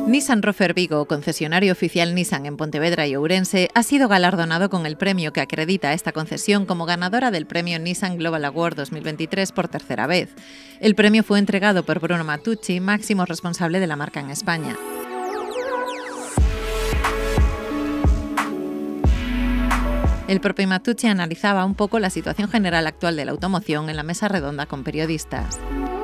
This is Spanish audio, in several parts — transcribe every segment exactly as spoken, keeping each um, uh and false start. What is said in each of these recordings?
Nissan Rofer Vigo, concesionario oficial Nissan en Pontevedra y Ourense, ha sido galardonado con el premio que acredita a esta concesión como ganadora del premio Nissan Global Award dos mil veintitrés por tercera vez. El premio fue entregado por Bruno Matucci, máximo responsable de la marca en España. El propio Matucci analizaba un poco la situación general actual de la automoción en la mesa redonda con periodistas.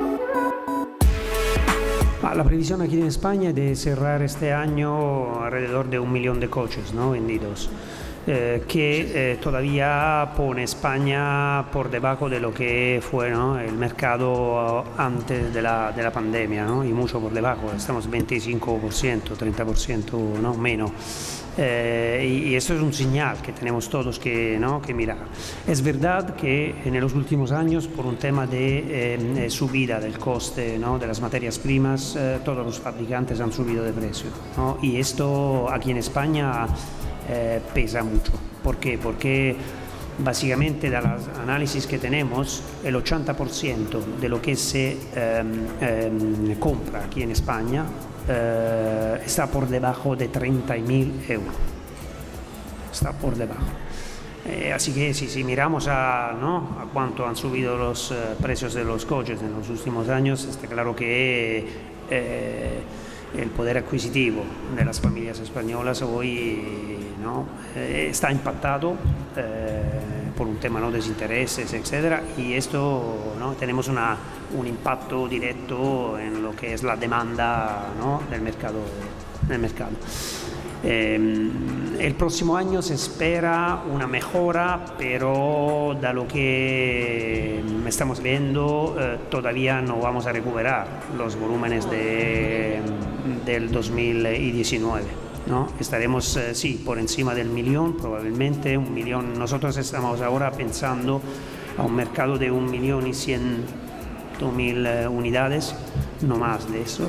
La previsión aquí en España es de cerrar este año alrededor de un millón de coches, ¿no?, vendidos, eh, que eh, todavía pone España por debajo de lo que fue, ¿no?, el mercado antes de la, de la pandemia, ¿no?, y mucho por debajo, estamos veinticinco por ciento, treinta por ciento, ¿no?, menos. Eh, y, y esto es un señal que tenemos todos que, ¿no?, que mirar. Es verdad que en los últimos años, por un tema de eh, subida del coste, ¿no?, de las materias primas, eh, todos los fabricantes han subido de precio, ¿no? Y esto aquí en España eh, pesa mucho. ¿Por qué? Porque básicamente de los análisis que tenemos, el ochenta por ciento de lo que se eh, eh, compra aquí en España Uh, está por debajo de treinta mil euros, está por debajo. Eh, así que si, si miramos a, ¿no?, a cuánto han subido los uh, precios de los coches en los últimos años, está claro que eh, el poder adquisitivo de las familias españolas hoy, ¿no?, eh, está impactado eh, por un tema, ¿no?, de desintereses, etcétera, y esto, ¿no?, tenemos una, un impacto directo en lo que es la demanda, ¿no?, del mercado. Del mercado. Eh, el próximo año se espera una mejora, pero da lo que estamos viendo, eh, todavía no vamos a recuperar los volúmenes de, del dos mil diecinueve. ¿No? Estaremos, eh, sí, por encima del millón, probablemente un millón. Nosotros estamos ahora pensando a un mercado de un millón y cien mil eh, unidades, no más de eso.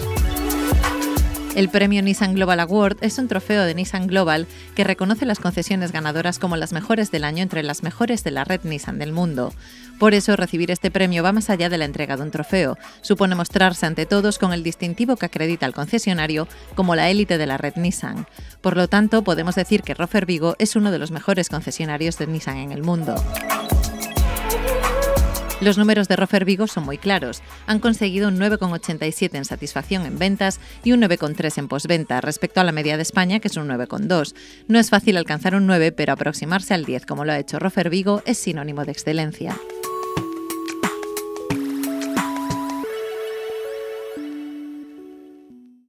El premio Nissan Global Award es un trofeo de Nissan Global que reconoce las concesiones ganadoras como las mejores del año entre las mejores de la red Nissan del mundo. Por eso, recibir este premio va más allá de la entrega de un trofeo. Supone mostrarse ante todos con el distintivo que acredita al concesionario como la élite de la red Nissan. Por lo tanto, podemos decir que Rofer Vigo es uno de los mejores concesionarios de Nissan en el mundo. Los números de Rofer Vigo son muy claros. Han conseguido un nueve coma ochenta y siete en satisfacción en ventas y un nueve coma tres en postventa, respecto a la media de España, que es un nueve coma dos. No es fácil alcanzar un nueve, pero aproximarse al diez, como lo ha hecho Rofer Vigo, es sinónimo de excelencia.